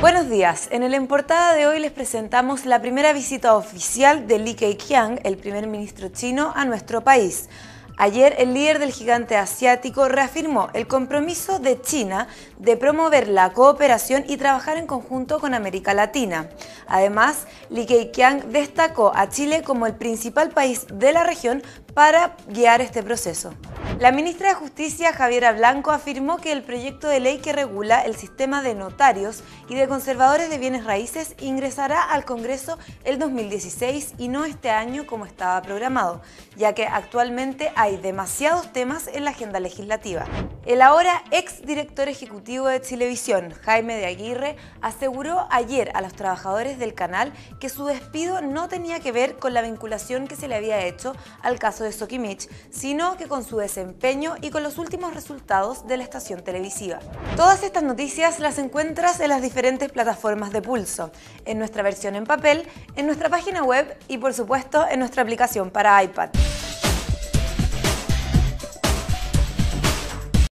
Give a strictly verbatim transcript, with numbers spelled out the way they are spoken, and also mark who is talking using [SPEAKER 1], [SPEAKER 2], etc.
[SPEAKER 1] Buenos días, en el En Portada de hoy les presentamos la primera visita oficial de Li Keqiang, el primer ministro chino, a nuestro país. Ayer, el líder del gigante asiático reafirmó el compromiso de China de promover la cooperación y trabajar en conjunto con América Latina. Además, Li Keqiang destacó a Chile como el principal país de la región para guiar este proceso. La ministra de Justicia, Javiera Blanco, afirmó que el proyecto de ley que regula el sistema de notarios y de conservadores de bienes raíces ingresará al Congreso el dos mil dieciséis y no este año como estaba programado, ya que actualmente hay demasiados temas en la agenda legislativa. El ahora ex director ejecutivo de Chilevisión, Jaime de Aguirre, aseguró ayer a los trabajadores del canal que su despido no tenía que ver con la vinculación que se le había hecho al caso de Sokimich, sino que con su desempeño y con los últimos resultados de la estación televisiva. Todas estas noticias las encuentras en las diferentes plataformas de Pulso, en nuestra versión en papel, en nuestra página web y por supuesto en nuestra aplicación para iPad.